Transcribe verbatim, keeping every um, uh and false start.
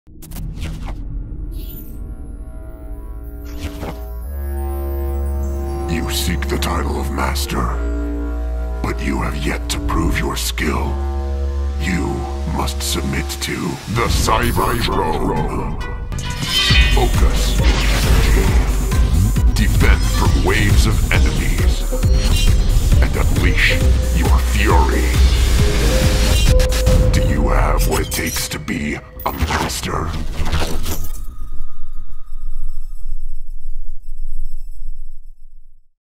You seek the title of Master, but you have yet to prove your skill. You must submit to the Cyberdrome. Focus your energy. Defend from waves of enemies. And unleash your fury. Do you have what it takes to be a master?